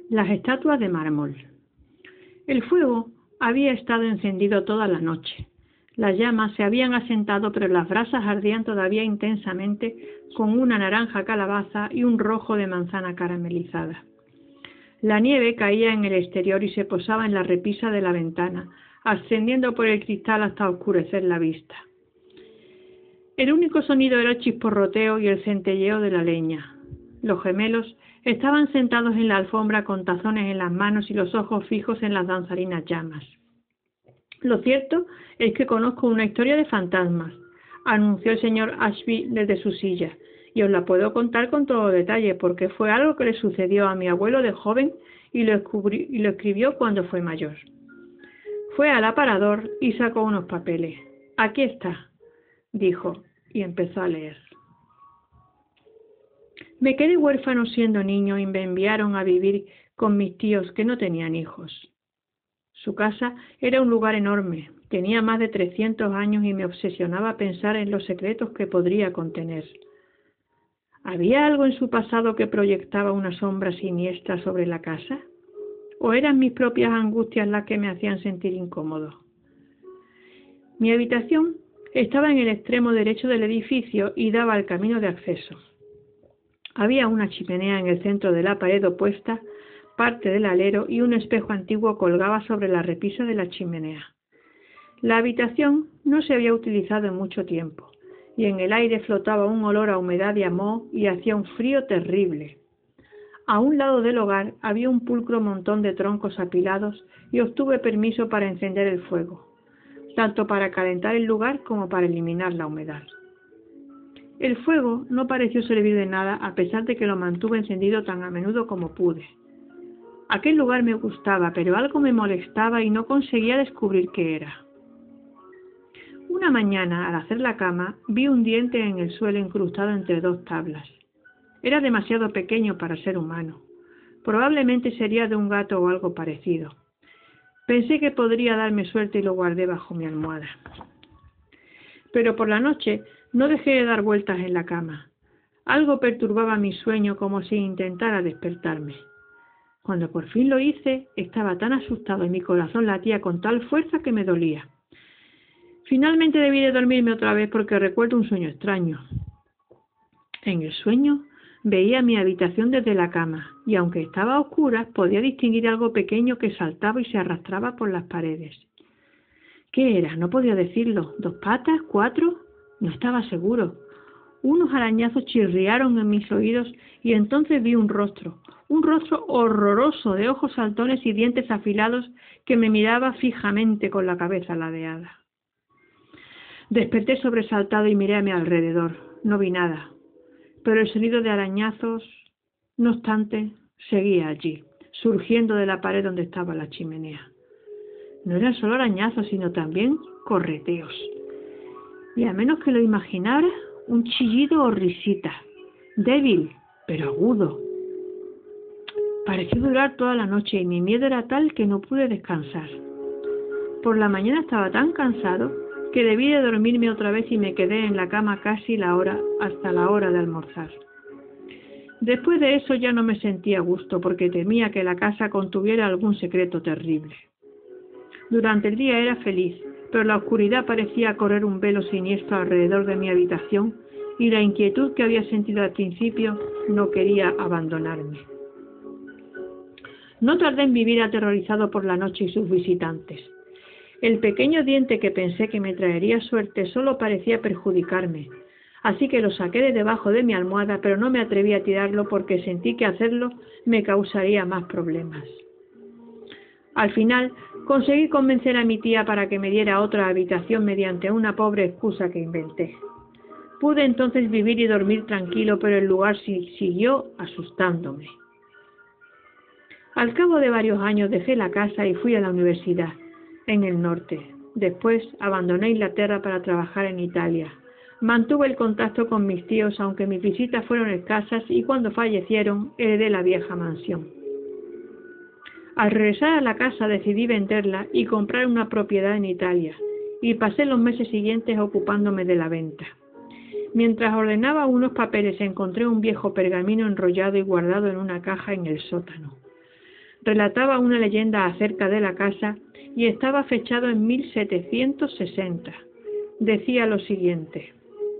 Las estatuas de mármol. El fuego había estado encendido toda la noche. Las llamas se habían asentado, pero las brasas ardían todavía intensamente con una naranja calabaza y un rojo de manzana caramelizada. La nieve caía en el exterior y se posaba en la repisa de la ventana, ascendiendo por el cristal hasta oscurecer la vista. El único sonido era el chisporroteo y el centelleo de la leña. Los gemelos estaban sentados en la alfombra con tazones en las manos y los ojos fijos en las danzarinas llamas. Lo cierto es que conozco una historia de fantasmas, anunció el señor Ashby desde su silla, y os la puedo contar con todo detalle, porque fue algo que le sucedió a mi abuelo de joven y lo escribió cuando fue mayor. Fue al aparador y sacó unos papeles. Aquí está, dijo, y empezó a leer. Me quedé huérfano siendo niño y me enviaron a vivir con mis tíos que no tenían hijos. Su casa era un lugar enorme, tenía más de 300 años y me obsesionaba pensar en los secretos que podría contener. ¿Había algo en su pasado que proyectaba una sombra siniestra sobre la casa? ¿O eran mis propias angustias las que me hacían sentir incómodo? Mi habitación estaba en el extremo derecho del edificio y daba al camino de acceso. Había una chimenea en el centro de la pared opuesta, parte del alero y un espejo antiguo colgaba sobre la repisa de la chimenea. La habitación no se había utilizado en mucho tiempo, y en el aire flotaba un olor a humedad y a moho y hacía un frío terrible. A un lado del hogar había un pulcro montón de troncos apilados y obtuve permiso para encender el fuego, tanto para calentar el lugar como para eliminar la humedad. El fuego no pareció servir de nada a pesar de que lo mantuve encendido tan a menudo como pude. Aquel lugar me gustaba, pero algo me molestaba y no conseguía descubrir qué era. Una mañana, al hacer la cama, vi un diente en el suelo incrustado entre dos tablas. Era demasiado pequeño para ser humano. Probablemente sería de un gato o algo parecido. Pensé que podría darme suerte y lo guardé bajo mi almohada. Pero por la noche no dejé de dar vueltas en la cama. Algo perturbaba mi sueño como si intentara despertarme. Cuando por fin lo hice, estaba tan asustado y mi corazón latía con tal fuerza que me dolía. Finalmente debí de dormirme otra vez porque recuerdo un sueño extraño. En el sueño veía mi habitación desde la cama y aunque estaba a oscuras podía distinguir algo pequeño que saltaba y se arrastraba por las paredes. ¿Qué era? No podía decirlo. ¿2 patas? 4? No estaba seguro. Unos arañazos chirriaron en mis oídos y entonces vi un rostro horroroso de ojos saltones y dientes afilados que me miraba fijamente con la cabeza ladeada. Desperté sobresaltado y miré a mi alrededor. No vi nada, pero el sonido de arañazos, no obstante, seguía allí, surgiendo de la pared donde estaba la chimenea. No eran solo arañazos, sino también correteos. Y a menos que lo imaginara, un chillido o risita, débil, pero agudo. Pareció durar toda la noche y mi miedo era tal que no pude descansar. Por la mañana estaba tan cansado que debí de dormirme otra vez y me quedé en la cama casi hasta la hora de almorzar. Después de eso ya no me sentía a gusto porque temía que la casa contuviera algún secreto terrible. Durante el día era feliz, pero la oscuridad parecía correr un velo siniestro alrededor de mi habitación y la inquietud que había sentido al principio no quería abandonarme. No tardé en vivir aterrorizado por la noche y sus visitantes. El pequeño diente que pensé que me traería suerte solo parecía perjudicarme, así que lo saqué de debajo de mi almohada, pero no me atreví a tirarlo porque sentí que hacerlo me causaría más problemas. Al final, conseguí convencer a mi tía para que me diera otra habitación mediante una pobre excusa que inventé. Pude entonces vivir y dormir tranquilo, pero el lugar siguió asustándome. Al cabo de varios años dejé la casa y fui a la universidad, en el norte. Después abandoné Inglaterra para trabajar en Italia. Mantuve el contacto con mis tíos, aunque mis visitas fueron escasas, y cuando fallecieron heredé la vieja mansión. Al regresar a la casa decidí venderla y comprar una propiedad en Italia, y pasé los meses siguientes ocupándome de la venta. Mientras ordenaba unos papeles encontré un viejo pergamino enrollado y guardado en una caja en el sótano. relataba una leyenda acerca de la casa y estaba fechado en 1760. Decía lo siguiente: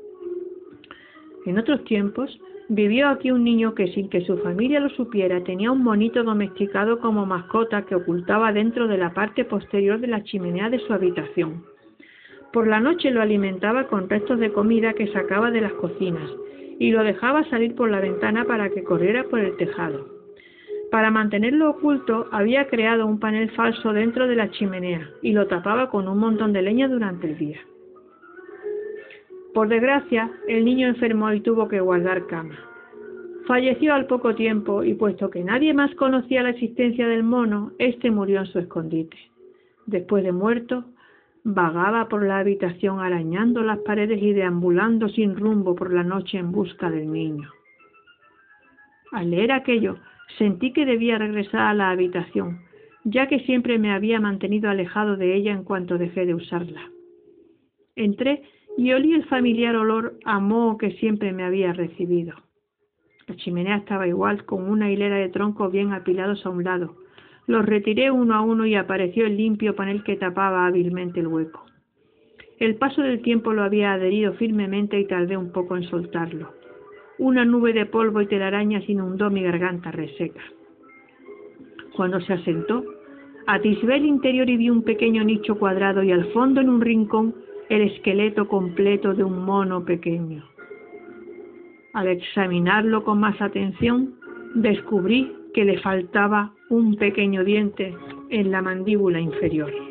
en otros tiempos vivió aquí un niño que, sin que su familia lo supiera, tenía un monito domesticado como mascota que ocultaba dentro de la parte posterior de la chimenea de su habitación. Por la noche lo alimentaba con restos de comida que sacaba de las cocinas y lo dejaba salir por la ventana para que corriera por el tejado. Para mantenerlo oculto, había creado un panel falso dentro de la chimenea y lo tapaba con un montón de leña durante el día. Por desgracia, el niño enfermó y tuvo que guardar cama. Falleció al poco tiempo y, puesto que nadie más conocía la existencia del mono, éste murió en su escondite. Después de muerto, vagaba por la habitación arañando las paredes y deambulando sin rumbo por la noche en busca del niño. Al leer aquello, sentí que debía regresar a la habitación, ya que siempre me había mantenido alejado de ella en cuanto dejé de usarla. Entré y olí el familiar olor a moho que siempre me había recibido. La chimenea estaba igual, con una hilera de troncos bien apilados a un lado. Los retiré uno a uno y apareció el limpio panel que tapaba hábilmente el hueco. El paso del tiempo lo había adherido firmemente y tardé un poco en soltarlo. Una nube de polvo y telarañas inundó mi garganta reseca. Cuando se asentó, atisbé el interior y vi un pequeño nicho cuadrado y al fondo, en un rincón, el esqueleto completo de un mono pequeño. Al examinarlo con más atención, descubrí que le faltaba un pequeño diente en la mandíbula inferior.